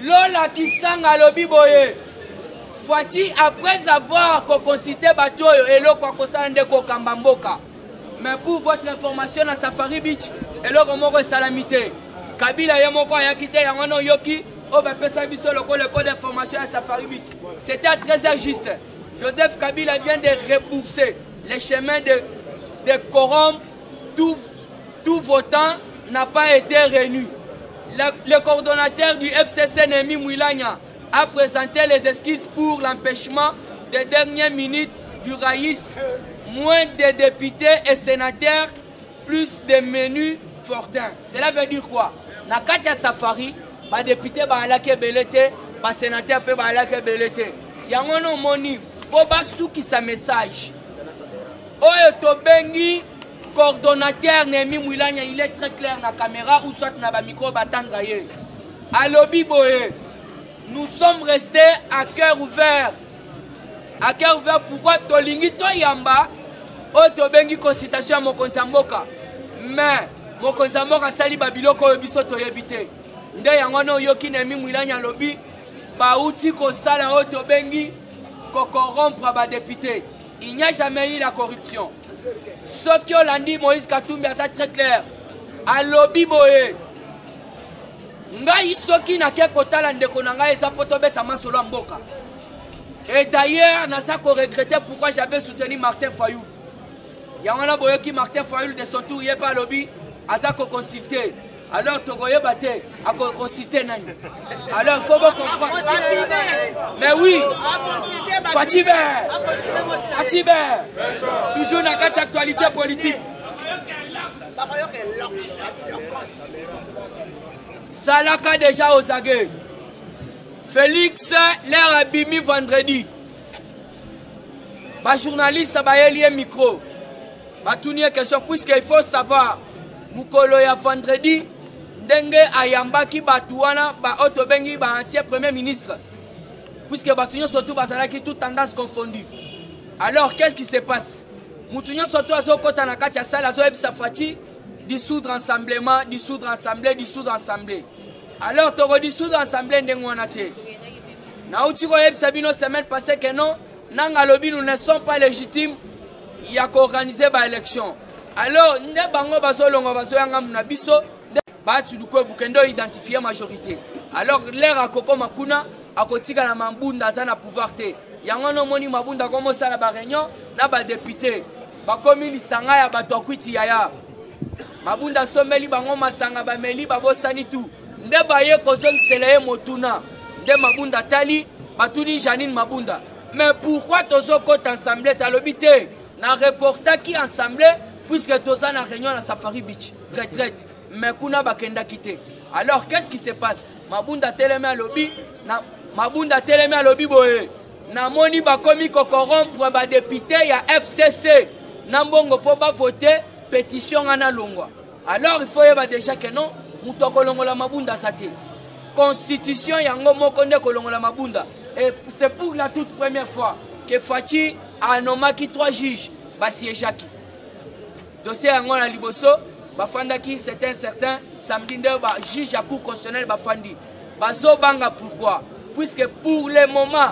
Lola Kisanga Lobi Boye. Fati, après avoir consulté Batoyo et l'eau Kwakosande Kokambamboka. Mais pour votre information à Safari Beach, et l'eau Romoro Salamité. Kabila Yamoko Yakite Yamano Yoki, Obapesa Biso le code d'information à Safari Beach. C'était à 13h juste. Joseph Kabila vient de rebourser les chemins de corrompre. Tout votant n'a pas été réuni. Le coordonnateur du FCC, Némi Mouilagna, a présenté les esquisses pour l'empêchement des dernières minutes du Raïs. Moins de députés et sénateurs, plus de menus fortins. Cela veut dire quoi? Na Katia Safari, les députés sont belete, les sénateurs sont belete. Yangono moni, boba souki sa message. Oyo tobengi coordonnateur Némi Mouilagna, il est très clair na caméra ou soit na ba micro batanzaye. Alobi boye, nous sommes restés à cœur ouvert. À cœur ouvert, pourquoi tolingi to yamba o tobengi consultation à Mokonzamboka. Mais Mokonzamboka sali babiloko oyo biso toyebite. Nde yangono yoki Némi Mouilagna lobi ba uti ko sala o tobengi ko corrompre ba député. Il n'y a jamais eu la corruption. Ce qui l'a dit Moïse Katumbi, c'est très clair. À lobby boye. Ngai soki na ke kotala ndeko na ngai eza poto beta masolo mboka. Et d'ailleurs, n'a pas regretté pourquoi j'avais soutenu Martin Fayoul. Il y a un boye qui Martin Fayoul de son tour il pas lobby, a ça consulté. Alors Togoye Baté a consulté Nani. Alors il faut comprendre. Mais oui, Fatibé, toujours dans quatre actualités politiques. Salaka déjà aux aguets. Félix, l'air abimi vendredi. Les journalistes ont lié micro. Ils ont question puisqu'il faut savoir. Mukolo ya vendredi. Dengue ayamba ki batuana ba otobengi ba ancien premier ministre. Puisque batuño surtout basala qui toute tendance confondue. Alors qu'est-ce qui se passe? Mutuño surtout azo kota na kati ya sala azo ebisa fati dissoudre ensemblée. Alors toko dissoudre ensemblée ndengo wana te. Na utiko ebisa bino semaine passée que non, nanga lobi nous ne sommes pas légitimes il y a qu'organiser ba élection. Alors nde bango bazolongo bazoyanga muna biso batu duko bukendo identifier majorité. Alors l'air à Koko Makuna a kotika na mambunda za na pouvoir te. Yango no moni mabunda komo sala ba réunion na ba député. Ba komi lisanga ya bato kwiti yaya. Mabunda someli bango masanga ba meli ba bosani tu. Nde baye kozong seleye motuna. Nde mabunda tali batuni Janine Mabunda. Mais pourquoi tozo kote ensemble talobité na reporter qui ensemble puisque toza na réunion à Safari Beach retraite. Mais kuna bakenda quitté. Alors qu'est-ce qui se passe? Mabunda teleme à lobby na Mabunda teleme à lobby boye. Na moni ba komi ko corrompre ba député ya FCC. Na mbongo po ba voter pétition ana longwa. Alors il faut yeba déjà que non mutoko longola Mabunda sate. Constitution yango moko nde ko longola Mabunda. Et c'est pour la toute première fois que Fati a nommé 3 juges ba siégeaki. Dossier yango na liboso Bafandaki, c'est un certain samedi, juge à cour constitutionnel Bafandi. Bazobanga pourquoi? Puisque pour le moment,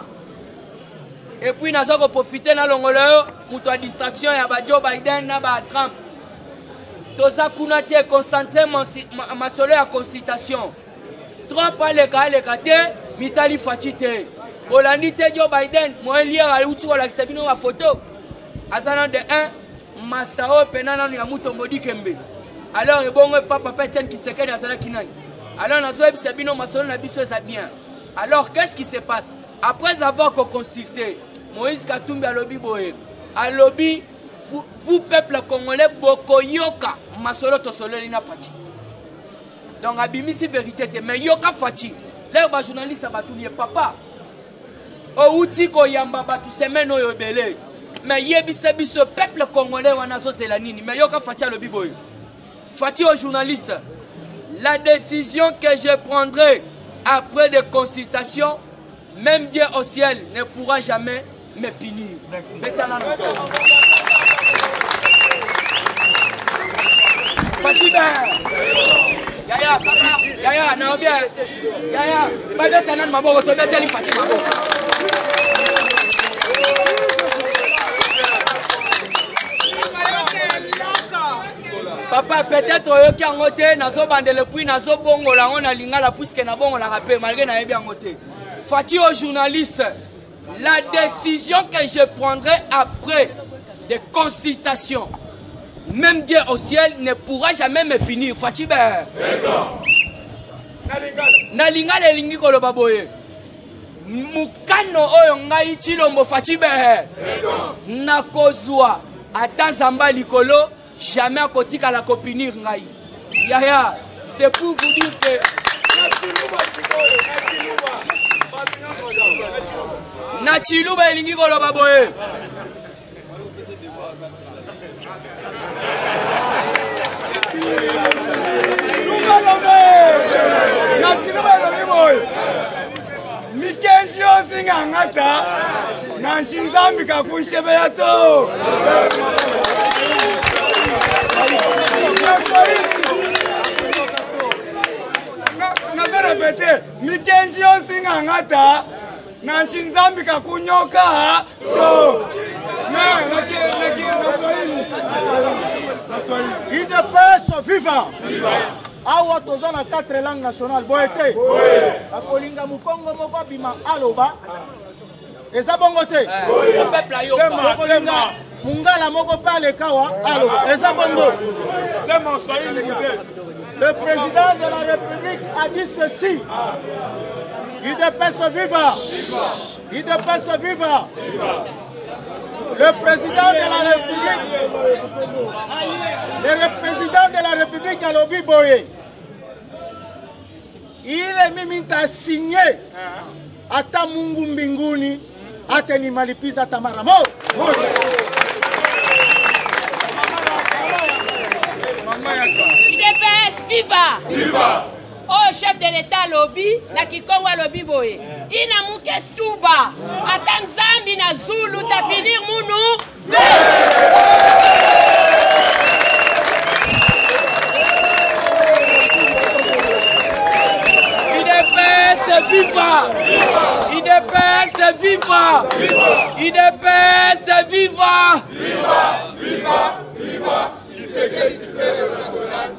et puis nous avons profité de l'ongoleur, pour la distraction, il y a Joe Biden, il y a Trump. Tout ça, nous avons concentré ma solo à consultation. Trump a les gâtés, Mitali Fatite. Pour l'année Joe Biden, moi, il y a une photo. Azana de 1, Mastao, Penana, Yamuto Modi Kembe. Alors, bon, papa personne qui se cache dans la kinai. Alors, nous avons Sabino Masson, la biso ça bien. Alors, qu'est-ce qui se passe? Après avoir consulté Moïse Katumbi à lobby boye, à lobby, vous peuple congolais, Bokoyoka, Masolo Tosolo Lina Fati. Donc, abimisi vérité, mais Yoka Fati. Là, les journalistes abatouillé papa. Outi Koyamba batu semaine oyobele. Mais yebise biso peuple congolais wanazo c'est la nini. Mais Yoka Fati à lobby boye. Fati aux journalistes, la décision que je prendrai après des consultations, même Dieu au ciel ne pourra jamais me punir. Fati Yaya, Yaya, na bien. Yaya, pas de tenant ma boue, tu veux tellement fatigué ma boue. Papa, peut-être que en côté, nazo bandele puis nazo bongo la on a lingala puisque na bongo la rappel malgré na bien côté. Fatigué aux journalistes, la décision que je prendrai après des consultations, même Dieu au ciel ne pourra jamais me finir. Fatigué. D'accord. Nalingala elingi koloba boye. Mukano oyo ngai chilombo fatigué. Nakozwa ata zamba likolo. Jamais à côté qu'à la copinir ngai. Yaya, c'est pour vous dire que Nachiluba elingi koloba boye. Nachiluba elingi boye. Mikenzio singa ngata. Nanshinzambi kakunshebe yato. Nazo répéter, Mikenji osinga ngata, nanshinzambi kakunyoka to. Il de paix vivant. Awa toza na 4 langues nationales. Boete. Akolinga mukongo moko bima aloba. Eza bongo te. Le peuple a yoka. Mungala moko pale kawa aloba. Eza bongo. C'est mon Swahili. Le président de la République a dit ceci. Il de paix vivant. Il de paix vivant. Le président de la République, le président de la République Alobi Boye, il est même signé à Tamungu Mbinguni, à Tenimalipiza Tamaramo. IDPS viva! Viva! Oh, chef de l'État lobby, na Kikongo lobby boye. Ina muke tuba, atan zambi na Zulu tapinir munu. IDPS viva! IDPS viva! IDPS viva! Viva! Viva! Viva! Il s'est guéri national.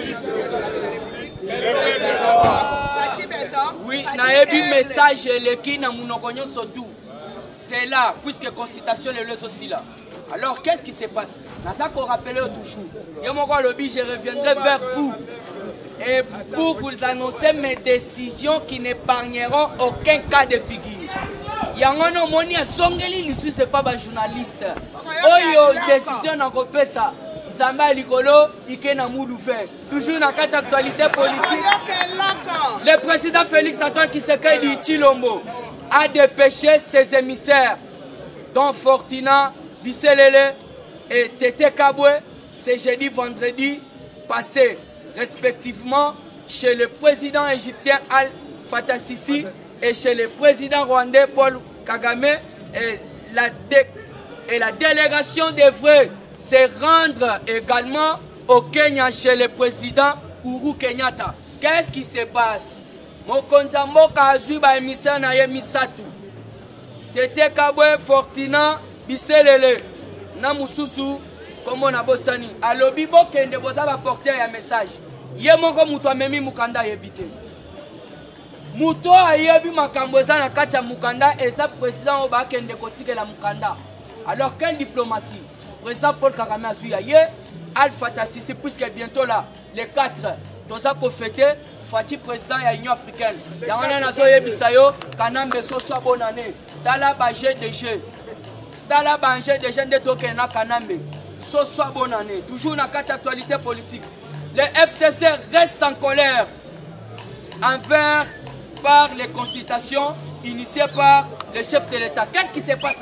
Oui, naebi message leki na munokonyo sotou. C'est là, puisque consultation les aussi là. Alors qu'est-ce qui se passe? Dans ça qu'on rappelle toujours. Yamoko lobby, je reviendrai vers vous. Et pour vous annoncer mes décisions qui n'épargneront aucun cas de figure. Yangono moni a songeli l'issue c'est pas un journaliste. Oyo décision n'a pas ça. Zamba Likolo, Ikena Mouloufe. Toujours dans quatre actualités politiques. Le président Félix Antoine Tshisekedi Tshilombo a dépêché ses émissaires, dont Fortina, Bisselele et Tete Kabwe, ce jeudi, vendredi passé, respectivement chez le président égyptien Al-Fatah Sisi et chez le président rwandais Paul Kagame et la délégation devrait se rendre également au Kenya chez le président Uhuru Kenyatta. Qu'est-ce qui se passe? Mokonza Mboka azui ba émissaire na ye misatu. Tete Kabwe, Fortina, Bisselele, na mususu komo na bosani. Alobi bokende boza ba porter ya message. Ye moko muto amemi mukanda yebite. Muto ayebi makambo eza na kati ya mukanda eza président oba kende kotikela mukanda. Alors quelle diplomatie? Président Paul Kagame a suivi Al-Fatah Sisi, puisque bientôt là, les 4, Toza Kofete, Fatih président de l'Union africaine. Il y a un an, Bisayo, Kanambe Soso, bonne année. Tala Bagé de G. Tala Bagé de G de Tokena Kanambe. Soso, bonne année. Toujours dans 4 actualités politiques. Le FCC reste en colère envers par les consultations initiées par le chef de l'État. Qu'est-ce qui se passe?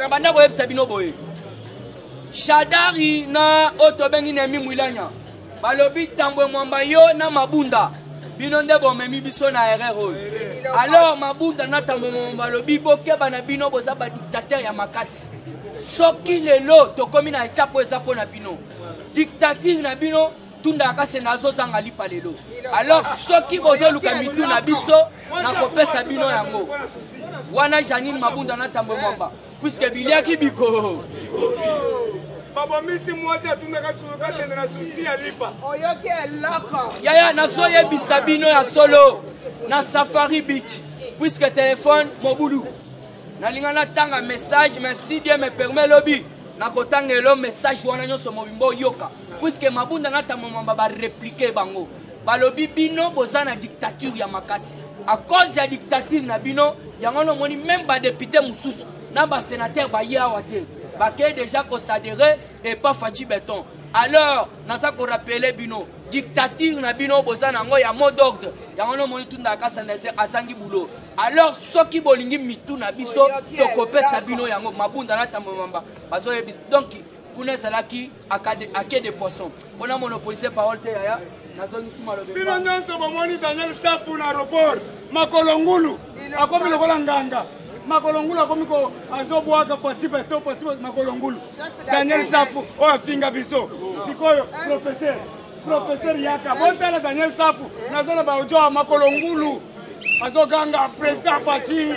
Shadari na otobengi nemi mwilanya balobi tambwe mwamba yo na mabunda bino nde bomemi biso na erreur. Alors mabunda na tambwe mwamba balobi bokeba na bino boza ba dictateur ya makasi soki lelo tokomi na étape eza pona bino dictature na bino tunda akase nazo zanga lipa lelo. Alors soki bozo luka mitu na biso na kopesa bino yango. Wana Janine Mabunda na tambo mwamba. Puisque biliaki biko. Baba misi mwasi atunda kashuka sende na susi ya lipa. Oyoki eloko. Yaya nazo yebisa bino ya solo na Safari Beach. Puisque téléphone mobulu. Nalingana tanga message mais si Dieu me permet lobby. Nakotangelo message wana nyonso mobimbo yoka. Puisque Mabunda na tambo mwamba ba répliquer bango. Balobi bino boza na dictature ya makasi. À cause de la dictature na bino, yangono moni même ba député mususu, na ba sénateur ba yawate, ba ke déjà ko s'adhérer et pas Fachi Béton. Alors, nasa ko rappeler bino, dictature na bino boza nango ya mot d'ordre. Yangono moni tunda kasa nese asangi bulo. Alors soki bolingi mitu na biso to kopesa bino yango Mabunda na tambo mamba. Bazo yebis. Donc Zalaki ake de poisson. On a monopolisé parole te yaya. Nazongisi malobe. Bino nyonso bomoni Daniel Safu na aéroport. Makolongulu. Akomi lokola nganga. Makolongulu akomi ko azobwaka Fachi Béton Makolongulu. Daniel Safu o afinga biso. Sikoyo professeur Yaka. Botala Daniel Safu. Nazana ba ojo Makolongulu. Azoganga président Fachi.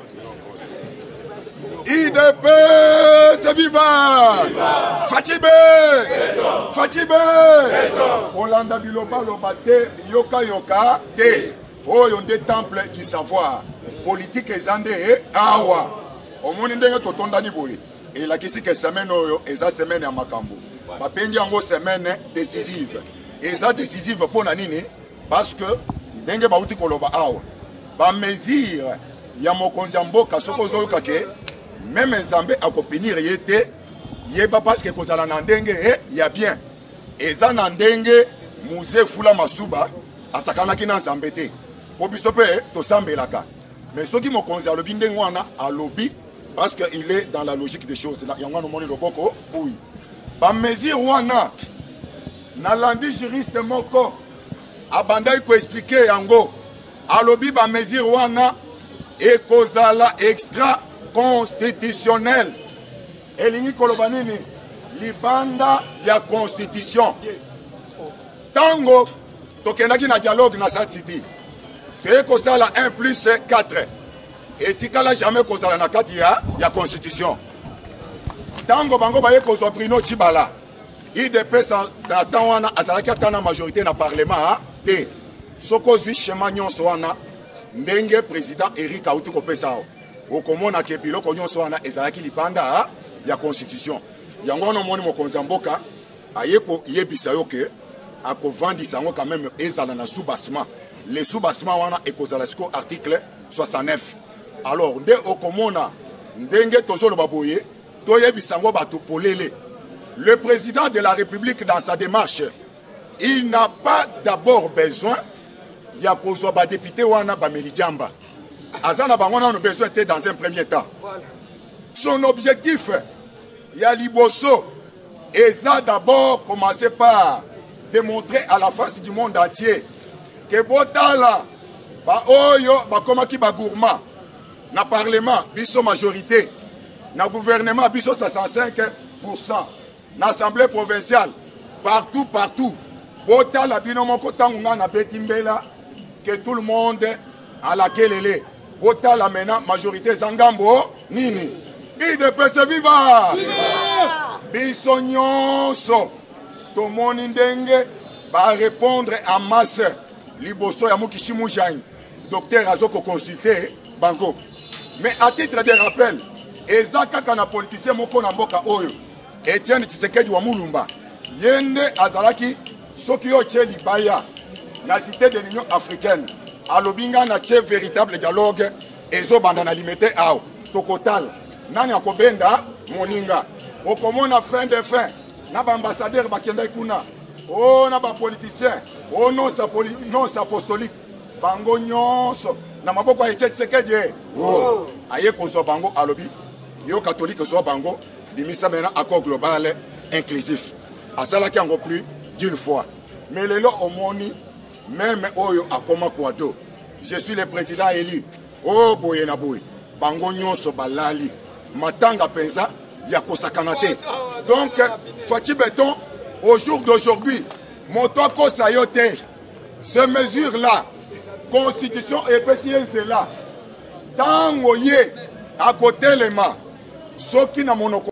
IDPS viva! Fatibé! Fatibé! Olanda biloba lobate yoka yoka te. Oyonde temple du savoir. Politique ezande awa. Omoni ndenge totonda ni boye. Et la kisi ke semaine oyo eza semaine ya makambo. Bapendi yango semaine décisive. Eza décisive pona nini? Parce que ndenge bauti koloba awa. Ba mesure ya mokonzi mboka soko zoyoka ke même Nzambe a copinir yete yeba parce que kozala na ndenge ya bien eza na ndenge musée fula masuba asakana ki na Nzambe te po biso pe to sambelaka mais soki mokonzi alobi ndenge wana alobi parce que il est dans la logique des choses yango no moni loboko oui ba mesure wana na landi juriste moko abandai ko expliquer yango alobi ba mesure wana e kozala extra constitutionnel elingi koloba nini libanda ya constitution tango tokendaki na dialogue na South City te kozala 1+4 etikala jamais kozala na kati ya constitution tango bango baye kozwa Bruno Tshibala IDPS na temps wana azalaki ata na majorité na parlement te soko zwi chemin nyonso wana ndenge président Eric auti kopesa okomona ke biloko nyonso wana ezalaki libanda ya constitution yango wana moni mokonzi mboka ayeko yebisa yo ke akovandisa yango quand même ezala na sous-bassement les sous-bassements wana ekozala siko article 69 alors nde okomona ndenge tozoloba boye toyebisa yango bato polele le président de la République dans sa démarche il n'a pas d'abord besoin ya kozwa ba député wana ba Melidiamba Azana Bangona nous besoin était dans un premier temps. Son objectif, ya liboso, eza d'abord commencer par démontrer à la face du monde entier que Botala, ba oyo, ba komaki ba gourmand, na parlement, biso majorité, na gouvernement, biso 65%, na assemblée provinciale, partout, Botala binomoko tangunga na betimbela, que tout le monde à laquelle elle est. Botala maintenant majorité Zangambo nini IDPS viva biso nyonso tomoni ndenge ba répondre en masse liboso ya Mukishimu Jani docteur azoko consulter bango mais à titre de rappel ezaka kana politicien moko na mboka oyo Etienne Tshisekedi wa Mulumba yende azalaki soki yo cheli baya na cité de l'Union africaine alobinga na che véritable dialogue ezo banda na limité ao tokotal nani akobenda moninga okomona fin de fin na ba ambassadeur bakenda kuna o na ba politicien o non sa apostolique bango nyonso na maboko ya Tshisekedi o aye kozo bango alobi yo catholique so bango bimisa mena accord global inclusif asalaki yango plus d'une fois mais lelo omoni même oyo akoma kwado je suis le président élu oh boye na boye bango nyonso balali matanga penza ya kosakana te donc Fachi Béton au jour d'aujourd'hui moto akosa yo te. Ces mesures-là, constitution et cela, tant ye à côté les mains, ceux qui n'a monoko